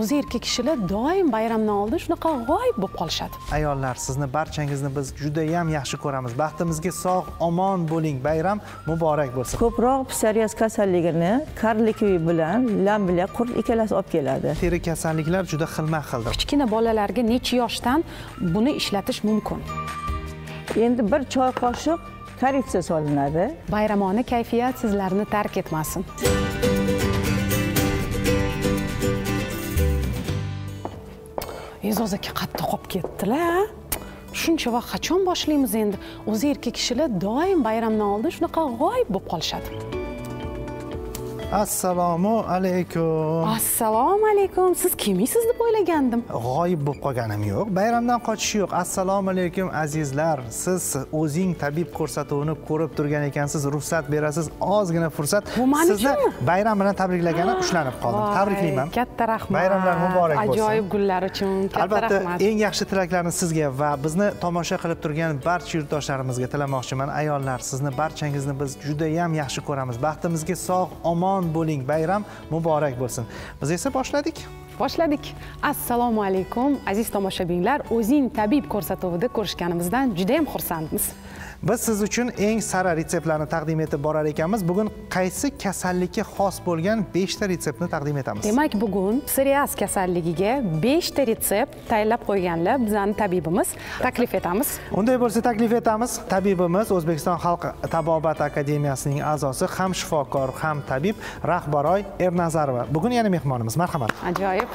o'zi erkak kishilar doim bayramdan oldin shunaqa g'oyib bo'lib qolishadi. Ayollar, sizni barchangizni biz juda ham yaxshi ko'ramiz. Baxtimizga sog', omon bo'ling. Bayram muborak bo'lsin. Ko'proq psoriaz kasalligini karlikuvi bilan lambliya qurt ikkalasi olib keladi. Teri kasalliklar juda xilma-xildir. Kichkina bolalarga necha yoshdan buni ishlatish mumkin? Endi bir choy qoshiq koreksiya solinadi. Bayramona kayfiyat sizlarni tark etmasin. E'zoz aka qattiq qolib ketdilar. Shuncha vaqt qachon boshlaymiz endi? O'zi erkak kishilar doim bayramdan oldin shunaqa g'oyib bo'lib qolishadi. Assalomu alaykum. Assalomu alaykum. Siz kimisiz deb o'ylagandim. G'oyib bo'lib qolganim yo'q. Bayramdan qochish yo'q. Assalomu alaykum azizlar. Siz o'zing tabib ko'rsatuvini ko'rib turgan ekansiz, ruxsat berasiz. Ozgina fursat. Sizni bayram bilan tabriklagani ushlanib qoldim. Tabriklayman. Katta rahmat. Bayramlar muborak bo'lsin. Ajoyib gullar uchun katta rahmat. Albatta, eng yaxshi tilaklarni sizga va bizni tomosha qilib turgan barcha yurtdoshlarimizga tilamoqchiman. Ayollar, sizni barchangizni biz juda ham yaxshi ko'ramiz. Baxtimizga sog', omon bo'ling. Bayram muborak bo'lsin. Biz esa boshladik. Assalomu alaykum aziz tomoshabinlar. O'zing tabib ko'rsatuvida ko'rishganimizdan juda ham xursandmiz. Biz siz uchun eng sara retseptlarni taqdim etib borar ekanmiz. Bugun qaysi kasallikka xos bo'lgan 5 ta retseptni taqdim etamiz. Demak, bugun psoriaz kasalligiga 5 ta retsept tayyorlab qo'yganlar bizning tabibimiz. Taklif etamiz. Unday bo'lsa taklif etamiz. Tabibimiz O'zbekiston Xalq tabobat akademiyasining a'zosi, ham shifokor, ham tabib Rahbaroy Ernazarova. Bugun yana mehmonimiz. Marhamat. Ajoyib.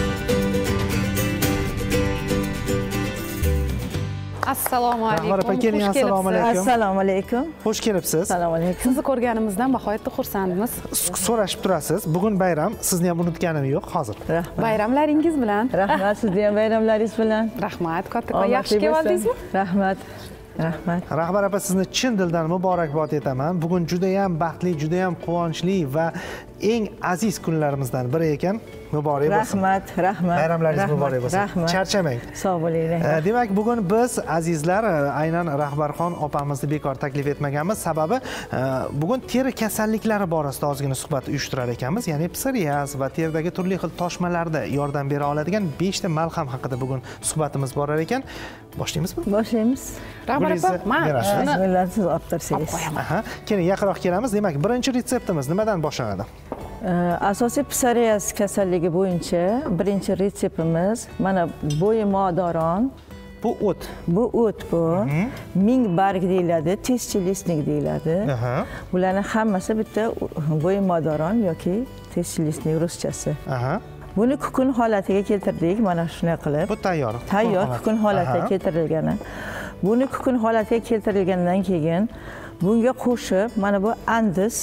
Assalomu alaykum. Assalomu alaykum. Assalomu alaykum. Xush kelibsiz. Assalomu alaykum. Sizni ko'rganimizdan nihoyatda xursandmiz. So'rashib turasiz. Bugun bayram, sizni ham unutganim yo'q hozir. Rahmat. Bayramlaringiz bilan. Rahmat, sizni ham bayramlaringiz bilan. Rahmat, katta yaxshi keldingizmi? Rahmat. Rahmat. Rahbar opa, sizni chin dildan muborakbod etaman. Bugun juda ham baxtli, juda ham quvonchli va eng aziz kunlarimizdan biri ekan. Muborak bo'lsin. Rahmat. Bayramlaringiz muborak bo'lsin. Charchamang. Sog' bo'ling. Demak, bugun biz azizlar aynan Rahbarxon opamizni bekor taklif etmaganmiz. Sababi bugun teri kasalliklari borasida ozgina suhbat uyushtirar ekanmiz. Ya'ni psoriaz va teridagi turli xil toshmalarda yordam bera oladigan 5 ta malham haqida bugun suhbatimiz borar ekan. Boshlaymizmi? Boshlaymiz. Rahbar opa, Bismillah, siz olib tursangiz. Keling, yaqinroq kelamiz. Demak, birinchi retseptimiz nimadan boshlanadi? Asosiy psoriaz kasalligi bo'yicha birinchi retseptimiz mana bo'yimodoron. Bu o't. Bu o't bu. Mingbarg deyiladi, tezchilisnik deyiladi. Bularning hammasi bitta bo'yimodoron yoki tezchilisnik ruschasi. Buni kukun holatiga keltirdik, mana shunday qilib. Bu tayyor. Tayyor kukun holatiga keltirilgani. Buni kukun holatiga keltirilgandan keyin bunga qo'shib mana bu andis.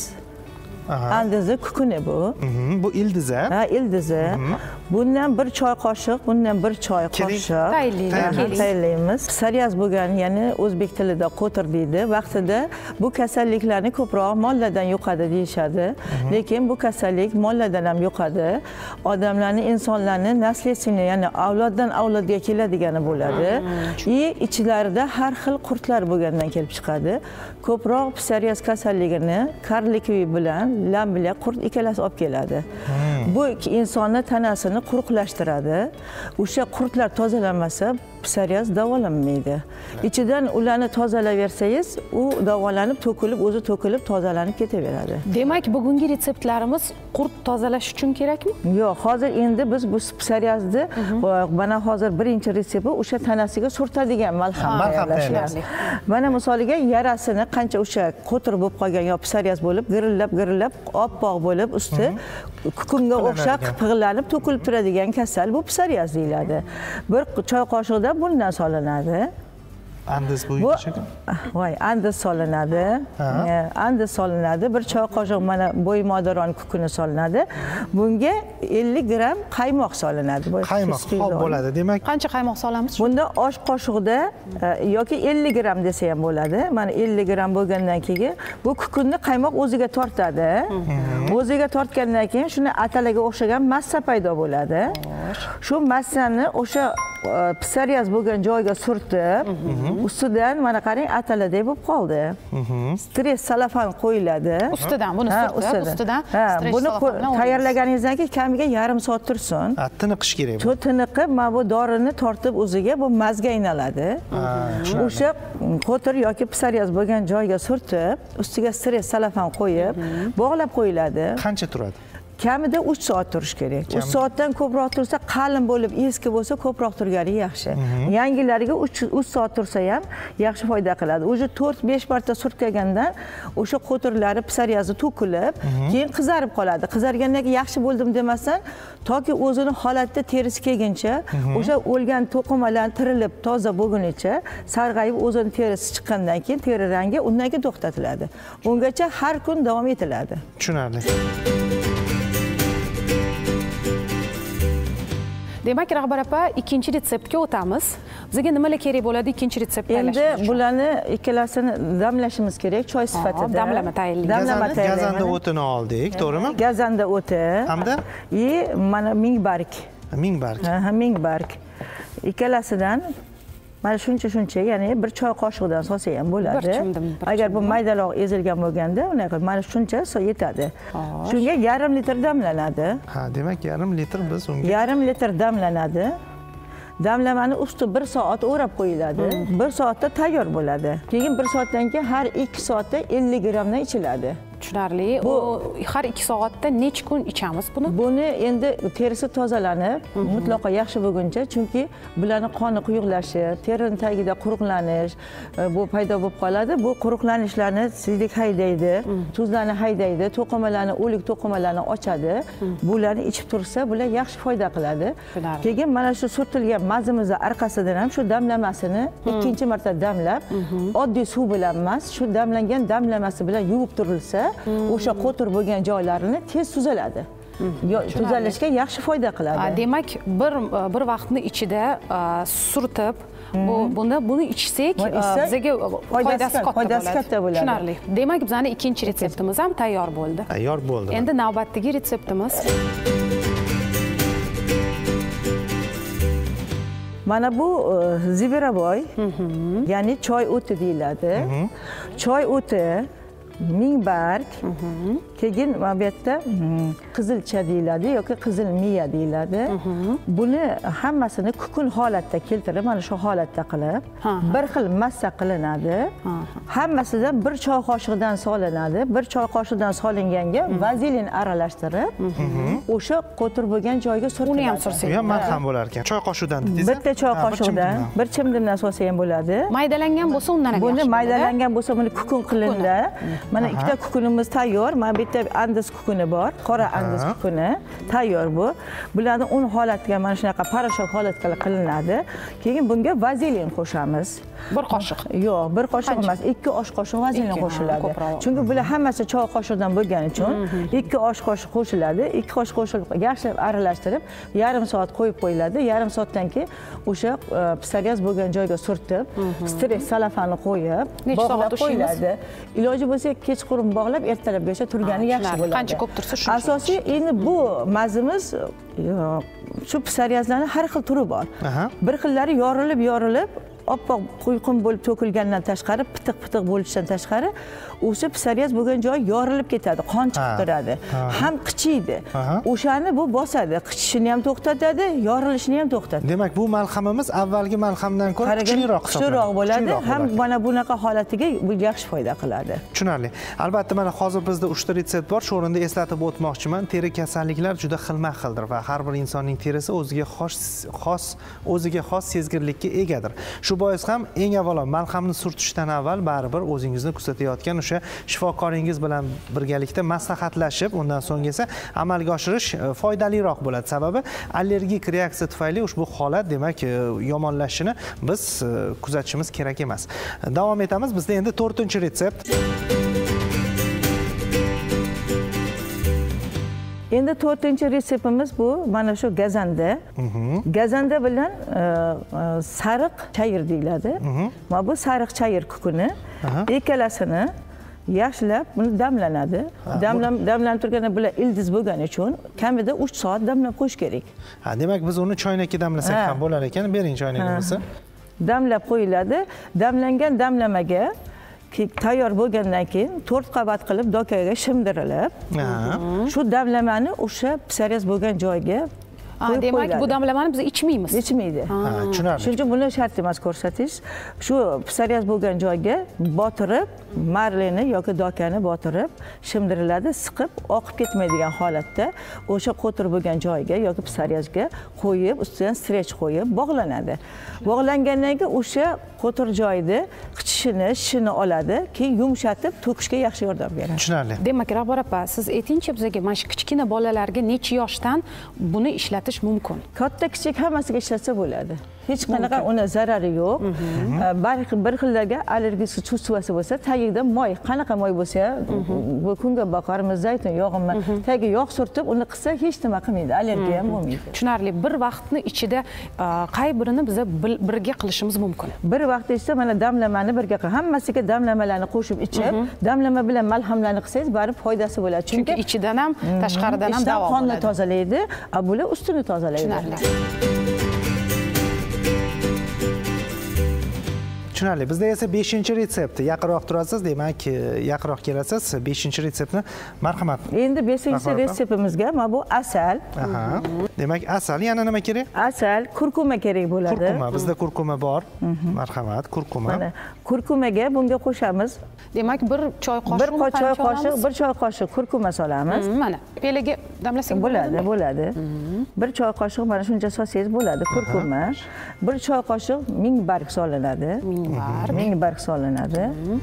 Andizi kukuni bu. Bu ildizi. Ha, ildizi. Bundan bir choy qoshiq, bundan bir choy qoshiq tayyorlaymiz. Psoriaz bo'lgan, ya'ni o'zbek tilida qo'tir deydi. Vaqtida bu kasalliklarni ko'proq molladan yuqadi deyishadi. Lekin bu kasallik molladan ham yuqadi. Odamlarning, insonlarning nasliyasini, ya'ni avloddan avlodga keladigani bo'ladi. Ichlarida har xil qurtlar bo'lgandan kelib chiqadi. Ko'proq psoriaz kasalligini karlikuvi bilan lambliya qurt ikkalasi olib keladi. Bu insonni tanasini quruqlashtiradi. O'sha qurtlar tozalanmasa psoriaz davolanmaydi. Ichidan ularni tozalaversangiz, u davolanib, o'zi to'kilib, tozalanib ketaveradi. Demak, bugungi retseptlarimiz qurt tozalash uchun kerakmi? Yo'q, hozir endi biz bu psoriazni mana hozir birinchi retsepti o'sha tanasiga surtadigan malham tayyorlashimiz. Mana misoliga yarasini qancha o'sha qo'tir bo'lib qolgan yo psoriaz bo'lib, girillab, oppoq bo'lib, usti kukunga o'xshab qipig'lanib, to'kilib turadigan kasal bu psoriaz deyiladi. Bir choy qoshiqda bundan solinadi. Andis bo'yicha. Voy, andis solinadi. Andis solinadi. Bir choy qoshiq mana bo'yimodoron kukuni solinadi. Bunga 50 gram qaymoq solinadi. Qaymoq xo'p bo'ladi. Demak, qancha qaymoq solamiz? Bunda osh qoshiqda yoki 50 gram desa ham bo'ladi. Mana 50 gram bo'lgandan keyin bu kukunni qaymoq o'ziga tortadi. O'ziga tortgandan keyin shuni atalaga o'xshagan massa paydo bo'ladi. Shu massani o'sha psoriaz bo'lgan joyga surtib, ustidan mana qarang ataladek bo'lib qoldi. Stress salafan qo'yiladi. Ustidan buni surtib, ustidan stress buni tayyorlaganingizdan keyin kamiga yarim soat tursin. Tiniqish kerak. Shu tiniqib, mana bu dorini tortib o'ziga bu mazga aylanadi. O'sha qo'tir yoki psoriaz bo'lgan joyga surtib, ustiga stress salafan qo'yib, bog'lab qo'yiladi. Qancha turadi? Kamida 3 soat turish kerak. 3 soatdan ko'proq tursa, qalin bo'lib, eski bo'lsa ko'proq turgani yaxshi. Yangilariga 3 soat tursa ham yaxshi foyda qiladi. O'zi 4-5 marta surtgandan o'sha qo'tirlari psoriazi to'kilib, keyin qizarib qoladi. Qizargandan keyin yaxshi bo'ldim demasdan, toki o'zini holatda terisi kelguncha, o'sha o'lgan to'qimalar tirilib toza bo'lgunicha, sarg'ayib o'zini terisi chiqqandan keyin teri rangi undan keyin to'xtatiladi. Ungacha har kun davom etiladi. Tushunarli. Demak, Rahbar opa, ikkinchi retseptga o'tamiz. Bizga nimalar kerak bo'ladi ikkinchi retseptni tayyorlash uchun? Endi bularni ikkalasini damlashimiz kerak, choy sifatida. Damlama tayyorlaymiz. Gazanda o'tini oldik, to'g'rimi? Gazanda o'ti. Hamda? Mana mingbarg. Mingbarg. Ha, mingbarg. Ikkalasidan mana shuncha, ya'ni bir choy qoshiqdan solsa ham bo'ladi. Agar bu maydaloq ezilgan bo'lganda, unaqa mana shuncha yetadi. Shunga yarim litr damlanadi. Ha, demak yarim litr biz unga. Yarim litr damlanadi. Damlamani usti 1 soat o'rab qo'yiladi. 1 soatda tayyor bo'ladi. Keyin 1 soatdan keyin har 2 soatda 50 grammdan ichiladi. Tushunarli. Bu har 2 soatda necha kun ichamiz buni? Buni endi terisi tozalanib, mutlaqo yaxshi bo'lguncha, chunki bularning qoni quyuqlashi, terining tagida quruqlanish bu paydo bo'lib qoladi. Bu quruqlanishlarni siydik haydaydi, tuzlarni haydaydi, to'qimalarni, o'lik to'qimalarni ochadi. Bularni ichib tursa, bular yaxshi foyda qiladi. Keyin mana shu surtilgan mazimizni orqasidan ham shu damlamasini ikkinchi marta damlab, oddiy suv bilan emas, shu damlangan damlamasi bilan yuvib turilsa, o'sha qo'tir bo'lgan joylarini tez tuzaladi. Tuzalishga yaxshi foyda qiladi. Demak, bir vaqtning ichida surtib, buni ichsak, bizga foydasi katta bo'ladi. Tushunarli. Demak, bizning ikkinchi retseptimiz ham tayyor bo'ldi. Tayyor bo'ldi. Endi navbatdagi retseptimiz. Mana bu zibiraboy, ya'ni choy o'ti deyiladi. Choy o'ti, mingbarg, keyin mana bu yerda qizilcha deyiladi yoki qizil miya deyiladi. Buni hammasini kukun holatda keltirib, mana shu holatda qilib, bir xil massa qilinadi. Hammasidan 1 choy qoshiqdan solinadi. 1 choy qoshiqdan solinganga vazelin aralashtirib, o'sha qo'tir bo'lgan joyga surtiladi. Uni ham sursak. Bu ham malham bo'lar ekan. Choy qoshiqdan dedingiz? Bitta choy qoshiqdan, bir chimdimdan solsa ham bo'ladi. Maydalangan bo'lsa undan ham yaxshi. Buni maydalangan bo'lsa, buni kukun qilindi. Mana ikkita kukunimiz tayyor. Mana bitta andiz kukuni bor, qora andiz kukuni tayyor bu. Bularni un holatiga mana shunaqa parashok holatga qilinadi. Keyin bunga vazelin qo'shamiz. 1 qoshiq. Yo'q, 1 qoshiq emas, 2 osh qoshiq vazelin qo'shiladi. Chunki bular hammasi choy qoshiqdan bo'lgani uchun 2 osh qoshiq qo'shiladi. 2 qoshiq qo'shilib yaxshilab aralashtirib, yarim soat qo'yib qo'yiladi. Yarim soatdan keyin o'sha psoriaz bo'lgan joyga surtib, stress salafani qo'yib, bog'lab qo'yiladi. Iloji bo'lsa kechqurun bog'lab, ertalabgacha turgani yaxshi bo'ladi. Qancha ko'p tursa shuncha. Asosiy endi bu mazimiz shu psoriazlarning har xil turi bor. Bir xillari yorilib oppoq quyqum bo'lib to'kilgandan tashqari, pitiq bo'lishidan tashqari, o'sha psoriaz bo'lgan joy yorilib ketadi, qon chiqib turadi. Ham qichiydi. O'shani bu bosadi, qichishini ham to'xtatadi, yorilishini ham to'xtatadi. Demak, bu malhamimiz avvalgi malhamdan ko'ra kuchliroq hisoblanadi. Kuchliroq bo'ladi, ham mana bunaqa holatiga bu yaxshi foyda qiladi. Tushunarli. Albatta, mana hozir bizda 3 ta retsept bor. Shu o'rinda eslatib o'tmoqchiman. Teri kasalliklar juda xilma-xildir va har bir insonning terisi o'ziga xos sezgirlikka egadir. Shu bois ham eng avvalo malhamni surtishdan avval baribir o'zingizni kuzatayotgan o'sha shifokoringiz bilan birgalikda maslahatlashib, undan so'ng esa amalga oshirish foydaliroq bo'ladi. Sababi allergik reaksiya tufayli ushbu holat, demak, yomonlashishini biz kuzatishimiz kerak emas. Davom etamiz. Bizda endi 4-retsept. Endi 4-retseptimiz bu mana shu gazanda. Gazanda bilan sariq chayir deyiladi. Mana bu sariq chayir kukuni. Ikkalasini yaxshilab buni damlanadi. Damlanib turganda bular ildiz bo'lgani uchun kamida 3 soat damlab qo'yish kerak. Ha, demak biz uni choynakka damlasak ham bo'lar ekan. Bering choynagimizni. Damlab qo'yiladi. Damlangan damlamaga tayyor bo'lgandan keyin 4 qavat qilib dokaga shimdirilib, shu damlamani o'sha psoriaz bo'lgan joyga demak bu damlamani biz ichmaymiz. Ichmaydi. Tushunarli. Shuning uchun buni shart emas ko'rsatish. Shu psoriaz bo'lgan joyga botirib, marlini yoki dokani botirib, shimdiriladi, siqib, oqib ketmaydigan holatda o'sha qo'tir bo'lgan joyga yoki psoriazga qo'yib, ustidan strech qo'yib bog'lanadi. Bog'langandan keyin o'sha qo'tir joyda shishini oladi, keyin yumshatib, to'kishga yaxshi yordam beradi. Tushunarli. Demak, Rahbar opa, siz aytingchi bizga mana shu kichkina bolalarga necha yoshdan buni ishlatish mumkin? Katta kichik hammasiga ishlatsa bo'ladi. Hech qanaqa uni zarari yo'q. Bir xillarga allergik chuvasi bo'lsa, tagida moy, qanaqa moy bo'lsa, bu kunga boqarmiz, zaytun yog'imi, tagiga yog' surtib, uni qilsa hech nima qilmaydi, allergiya ham bo'lmaydi. Tushunarli. Bir vaqtni ichida qay birini biz birga qilishimiz mumkin? Bir vaqtda esa mana damlamani birga qilib, hammasiga damlamalarni qo'shib ichib, damlama bilan malhamlarni qilsangiz, barib foydasi bo'ladi. Chunki ichidan ham, tashqaridan ham davo bo'ladi. Qonni tozalaydi, bular ustini tozalaydi. Tushunarli. Bizda esa 5-retsepti. Yaqinroq turasiz, demak, yaqinroq kelasiz. 5-retseptni marhamat. Endi 5-retseptimizga mana bu asal. Demak, asal, yana nima kerak? Asal, kurkuma kerak bo'ladi. Kurkuma, bizda kurkuma bor. Marhamat, kurkuma. Mana kurkumaga bunga qo'shamiz. Demak, bir choy qoshiq kurkuma solamiz. Mana, peliga damlasak bo'ladi. Bir choy qoshiq mana shuncha solsangiz bo'ladi kurkuma. Bir choy qoshiq mingbarg solinadi. Mingbarg solinadi.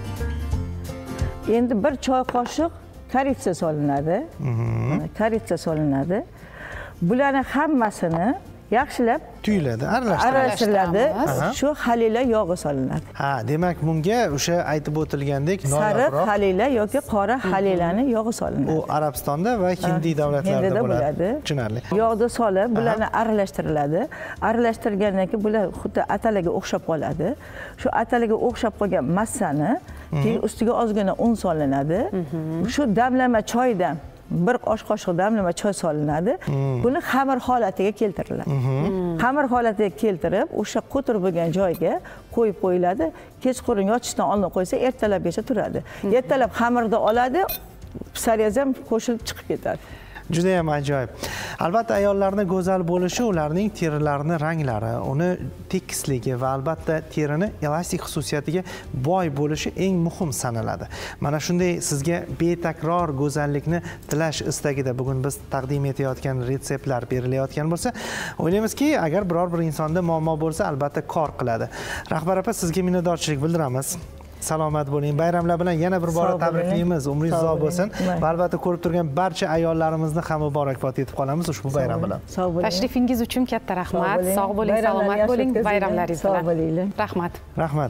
Endi bir choy qoshiq koritsa solinadi. Koritsa solinadi. Bularning hammasini yaxshilab tuyuladi, aralashtiriladi. Shu halila yog'i solinadi. Ha, demak bunga o'sha aytib o'tilgandek sariq halila yoki qora halilani yog'i solinadi. U Arabistonda va Hindi davlatlarida bo'ladi. Tushunarli. Yog'ni solib, bularni aralashtiriladi. Aralashtirgandan keyin bular xuddi atalaga o'xshab qoladi. Shu atalaga o'xshab qolgan massani keyin ustiga ozgina un solinadi. Shu damlama choydan bir osh qoshiq damlama choy solinadi. Buni xamir holatiga keltiriladi. Xamir holatiga keltirib, o'sha qo'tir bo'lgan joyga qo'yib qo'yiladi. Kechqurun yotishdan oldin qo'ysa, ertalabgacha turadi. Ertalab xamirni oladi, psoriaz ham qo'shilib chiqib ketadi. Juda ham ajoyib. Albatta ayollarning go'zal bo'lishi ularning terilarining ranglari, uni tekisligi va albatta terini elastik xususiyatiga boy bo'lishi eng muhim sanaladi. Mana shunday sizga betakror go'zallikni tilash istagida bugun biz taqdim etayotgan retseptlar berilayotgan bo'lsa, o'ylaymizki, agar biror bir insonda muammo bo'lsa, albatta kor qiladi. Rahbar opa, sizga minnatdorchilik bildiramiz. Salomat bo'ling. Bayramlar bilan yana bir bora tabriklaymiz. Umringiz uzoq bo'lsin. Va albatta ko'rib turgan barcha ayollarimizni ham muborakbod etib qolamiz ushbu bayram bilan. Tashrifingiz uchun katta rahmat. Sog' bo'ling, salomat bo'ling. Bayramlaringiz bilan. Sog' bo'linglar. Rahmat. Rahmat.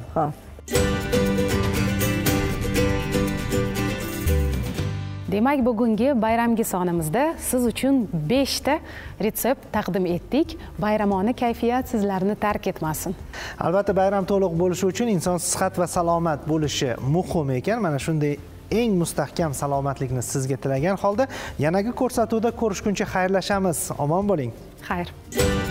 Demak, bugungi bayramgi sonimizda siz uchun 5 ta retsept taqdim etdik. Bayramona kayfiyat sizlarni tark etmasin. Albatta bayram to'liq bo'lishi uchun inson sihat va salomat bo'lishi muhim ekan. Mana shunday eng mustahkam salomatlikni sizga tilagan holda yanagi ko'rsatuvda ko'rishguncha xayrlashamiz. Omon bo'ling. Xayr.